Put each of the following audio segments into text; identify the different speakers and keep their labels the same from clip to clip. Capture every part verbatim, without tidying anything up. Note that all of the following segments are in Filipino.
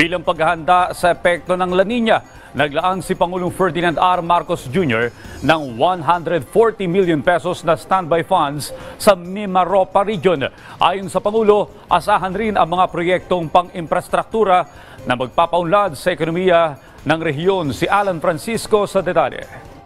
Speaker 1: Bilang paghahanda sa epekto ng La Nina, naglaan si Pangulong Ferdinand R. Marcos Junior ng one hundred forty million pesos na standby funds sa Mimaropa Region. Ayon sa Pangulo, asahan rin ang mga proyektong pang-infrastruktura na magpapaunlad sa ekonomiya ng rehiyon. Si Alan Francisco sa detalye.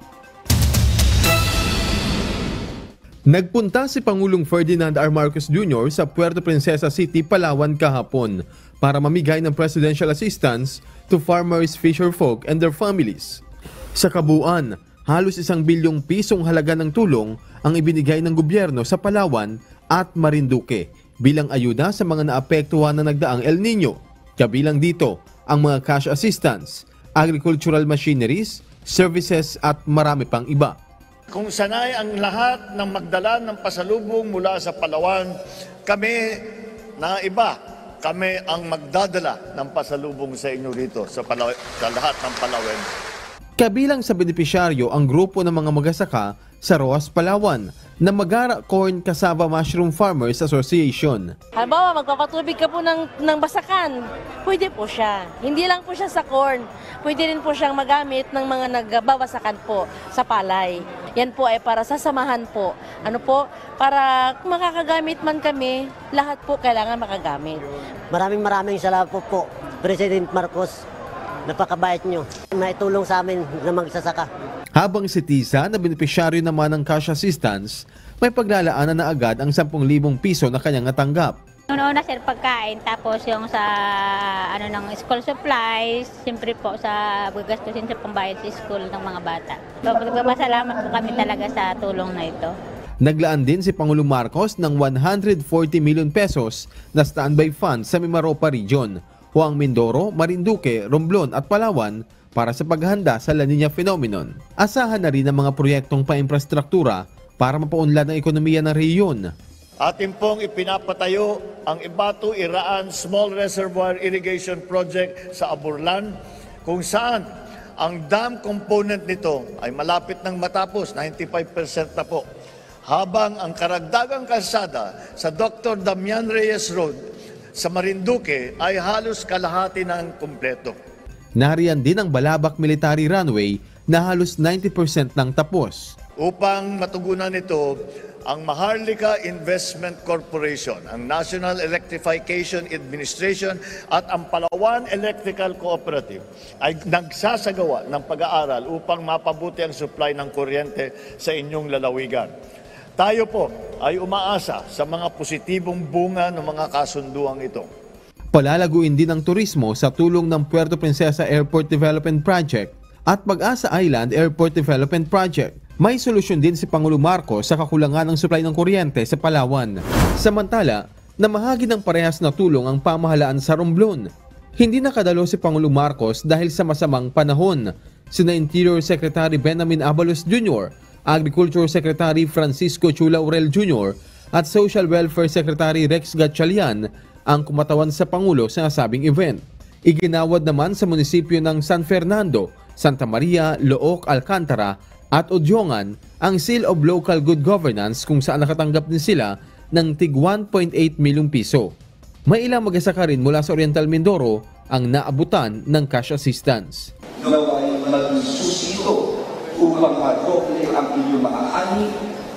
Speaker 2: Nagpunta si Pangulong Ferdinand R. Marcos Junior sa Puerto Princesa City, Palawan kahapon para mamigay ng presidential assistance to farmers, fisherfolk and their families. Sa kabuuan, halos isang bilyong pisong halaga ng tulong ang ibinigay ng gobyerno sa Palawan at Marinduque bilang ayuda sa mga naapektuhan ng nagdaang El Nino. Kabilang dito ang mga cash assistance, agricultural machineries, services at marami pang iba.
Speaker 3: Kung sanay ang lahat ng magdala ng pasalubong mula sa Palawan, kami na iba, kami ang magdadala ng pasalubong sa inyo rito sa, Palaw- sa lahat ng Palawan.
Speaker 2: Kabilang sa benepisyaryo ang grupo ng mga magasaka sa Roas, Palawan na Magara Corn Cassava Mushroom Farmers Association.
Speaker 4: Halimbawa, magpapatubig ka po ng, ng basakan, pwede po siya. Hindi lang po siya sa corn, pwede rin po siyang magamit ng mga nagbabasakan po sa palay. Yan po ay para sasamahan po. Ano po, para kung makakagamit man kami, lahat po kailangan makagamit.
Speaker 5: Maraming maraming salamat po po, President Marcos. Napakabait nyo. Naitulong sa amin na magsasaka.
Speaker 2: Habang si Tisa na benepisyaryo naman ng cash assistance, may paglalaanan na agad ang ten thousand piso na kanyang natanggap.
Speaker 6: Una sir, pagkain, tapos yung sa ano ng school supplies, siyempre po sa gagastusin sa pambayad sa school ng mga bata. So, magpapasalamat po kami talaga sa tulong na ito.
Speaker 2: Naglaan din si Pangulong Marcos ng one hundred forty million pesos na standby fund sa Mimaropa Region, Huang Mindoro, Marinduque, Romblon at Palawan para sa paghahanda sa La Nina phenomenon. Asahan na rin ang mga proyektong pa-infrastruktura para mapaunlad ang ekonomiya ng rehiyon.
Speaker 3: Atin pong ipinapatayo ang Ibato Iraan Small Reservoir Irrigation Project sa Aburlan, kung saan ang dam component nito ay malapit nang matapos, ninety-five percent na po. Habang ang karagdagang kalsada sa Doctor Damian Reyes Road sa Marinduque ay halos kalahati ng kumpleto.
Speaker 2: Nariyan din ang Balabac Military Runway na halos ninety percent nang tapos.
Speaker 3: Upang matugunan ito, ang Maharlika Investment Corporation, ang National Electrification Administration at ang Palawan Electrical Cooperative ay nagsasagawa ng pag-aaral upang mapabuti ang supply ng kuryente sa inyong lalawigan. Tayo po ay umaasa sa mga positibong bunga ng mga kasunduang ito.
Speaker 2: Palalaguin din ang turismo sa tulong ng Puerto Princesa Airport Development Project at Pag-asa Island Airport Development Project. May solusyon din si Pangulong Marcos sa kakulangan ng supply ng kuryente sa Palawan. Samantala, namahagi ng parehas na tulong ang pamahalaan sa Romblon. Hindi nakadalo si Pangulong Marcos dahil sa masamang panahon. Sina Interior Secretary Benjamin Abalos Junior, Agriculture Secretary Francisco Chula Urel Junior at Social Welfare Secretary Rex Gatchalian ang kumatawan sa Pangulo sa nasabing event. Iginawad naman sa munisipyo ng San Fernando, Santa Maria, Looc, Alcantara at Odyongan ang Seal of Local Good Governance kung saan nakatanggap din sila ng tig one point eight milyong piso. May ilang mag-asaka rin mula sa Oriental Mindoro ang naabutan ng cash assistance.
Speaker 7: Naway magsusito upang madoble ang inyong mga ani,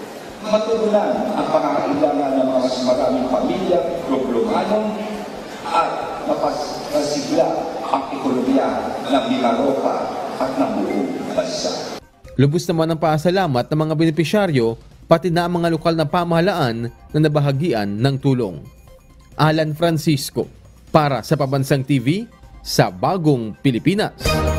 Speaker 7: matugunan ang pangangailangan ng mga maraming pamilya, problemanon, at mapasigla ang ekonomiya ng Mimaropa at ng buong bansa.
Speaker 2: Lubos naman ang pasalamat ng mga benepisyaryo pati na ang mga lokal na pamahalaan na nabahagian ng tulong. Alan Francisco para sa Pambansang T V sa Bagong Pilipinas.